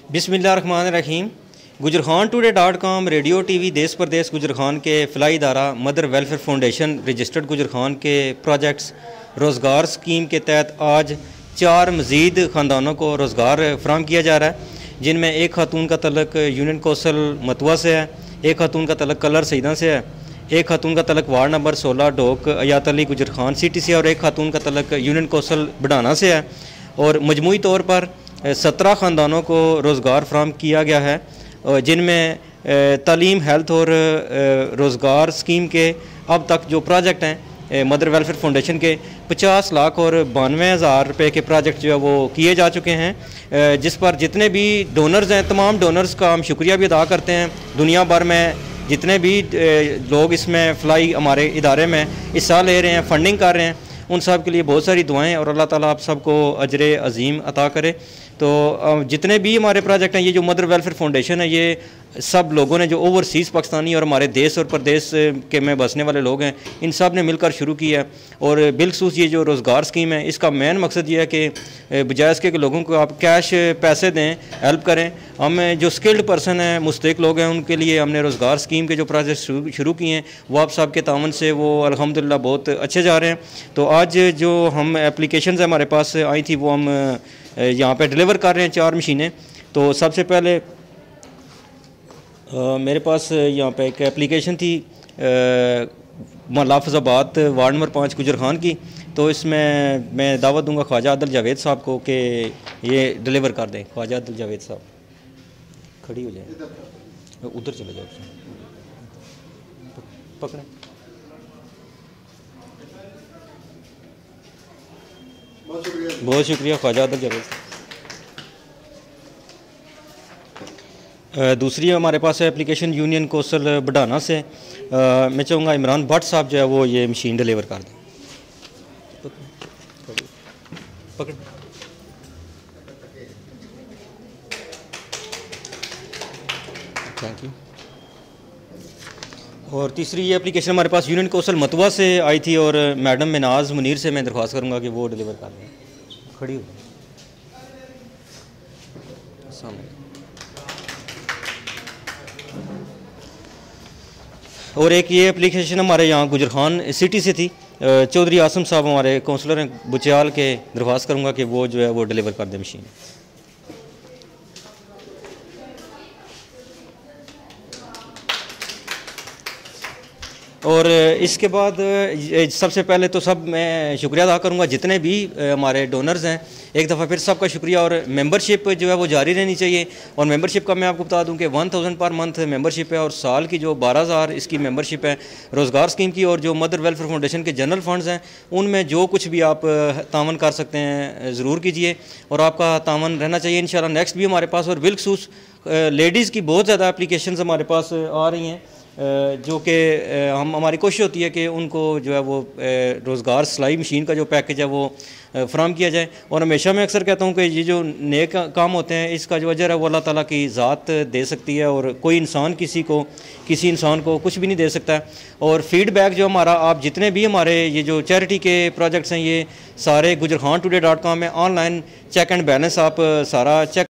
बिस्मिल्लाहिर्रहमानिर्रहीम। गुजरखान radio TV देश परदेश गुजरखान के फ़िलाई इदारा mother welfare foundation registered Gujar Khan के प्रोजेक्ट्स रोज़गार स्कीम के तहत आज 4 मज़ीद ख़ानदानों को रोज़गार फराहम किया जा रहा है, जिनमें एक खातून का तल्लक यूनियन कौंसल मतवा से है, एक खातून का तल्लक कलर सईदा से है, एक खातून का तल्लक वार्ड नंबर 16 डोक अयात अली गुजरखान सिटी से और एक खातून का तल्लक यूनियन कौंसल बढ़ाना से है। और मजमूई तौर पर 17 ख़ानदानों को रोज़गार फराहम किया गया है, जिनमें तालीम, हेल्थ और रोज़गार स्कीम के अब तक जो प्रोजेक्ट हैं मदर वेलफेयर फाउंडेशन के 50 लाख और 92,000 रुपये के प्रोजेक्ट जो है वो किए जा चुके हैं, जिस पर जितने भी डोनर्स हैं तमाम डोनर्स का हम शुक्रिया भी अदा करते हैं। दुनिया भर में जितने भी लोग इसमें फ़िलाई हमारे इदारे में हिस्सा ले रहे हैं, फंडिंग कर रहे हैं, उन सब के लिए बहुत सारी दुआएं और अल्लाह ताला आप सबको अजर अज़ीम अता करे। तो जितने भी हमारे प्रोजेक्ट हैं, ये जो मदर वेलफेयर फाउंडेशन है, ये सब लोगों ने जो ओवरसीज़ पाकिस्तानी और हमारे देश और प्रदेश के में बसने वाले लोग हैं, इन सब ने मिलकर शुरू किया है। और बिलखसूस ये जो रोज़गार स्कीम है, इसका मेन मकसद ये है कि बजाय इसके कि लोगों को आप कैश पैसे दें, हेल्प करें, हम जो स्किल्ड पर्सन हैं, मुस्तहिक लोग हैं, उनके लिए हमने रोज़गार स्कीम के जो प्रोजेक्ट शुरू किए हैं वो आप सब के तावन से वो अल्हम्दुलिल्लाह बहुत अच्छे जा रहे हैं। तो आज जो हम एप्लीकेशंस हमारे पास आई थी वो हम यहाँ पे डिलीवर कर रहे हैं 4 मशीनें। तो सबसे पहले मेरे पास यहाँ पे एक एप्लीकेशन थी लाफजाबाद वार्ड नंबर 5 गुजरखान की। तो इसमें मैं दावत दूंगा ख्वाजा आदिल जावेद साहब को कि ये डिलीवर कर दें। ख्वाजा आदिल जावेद साहब खड़ी हो जाए, उधर चले जाओ, पकड़ें। बहुत शुक्रिया ख्वाजा आदिल जावेद साहब। दूसरी हमारे पास है एप्लीकेशन यूनियन कौंसल बढ़ाना से। मैं चाहूँगा इमरान भट्ट साहब जो है वो ये मशीन डिलीवर कर दें। पकड़। Thank you. और तीसरी ये एप्लीकेशन हमारे पास यूनियन कौंसल मतवा से आई थी और मैडम मिनाज मुनीर से मैं दरख्वास्त करूँगा कि वो डिलीवर कर दें। खड़ी हो सामने। और एक ये एप्लीकेशन हमारे यहाँ गुजरखान सिटी से थी, चौधरी आसम साहब हमारे काउंसलर हैं बुचियाल के, दरख्वास्त करूँगा कि वो जो है वो डिलीवर कर दें मशीन। और इसके बाद सबसे पहले तो सब मैं शुक्रिया अदा करूँगा जितने भी हमारे डोनर्स हैं, एक दफ़ा फिर सबका शुक्रिया। और मेंबरशिप जो है वो जारी रहनी चाहिए। और मेंबरशिप का मैं आपको बता दूं कि 1000 पर मंथ मेंबरशिप है और साल की जो 12,000 इसकी मेंबरशिप है रोज़गार स्कीम की। और जो मदर वेलफेयर फाउंडेशन के जनरल फंड्स हैं उनमें जो कुछ भी आप तावन कर सकते हैं ज़रूर कीजिए और आपका तावन रहना चाहिए इंशाल्लाह। नेक्स्ट भी हमारे पास और बिलखसूस लेडीज़ की बहुत ज़्यादा एप्लीकेशंस हमारे पास आ रही हैं, जो कि हमारी कोशिश होती है कि उनको जो है वो रोज़गार सिलाई मशीन का जो पैकेज है वो फराहम किया जाए। और हमेशा मैं अक्सर कहता हूँ कि ये जो नेक काम होते हैं इसका जो अजर है वो अल्लाह ताला की ज़ात दे सकती है और कोई इंसान किसी इंसान को कुछ भी नहीं दे सकता। और फीडबैक जो हमारा, आप जितने भी हमारे ये जो चैरिटी के प्रोजेक्ट्स हैं ये सारे गुजरखान today.com में ऑनलाइन चेक एंड बैलेंस आप सारा चेक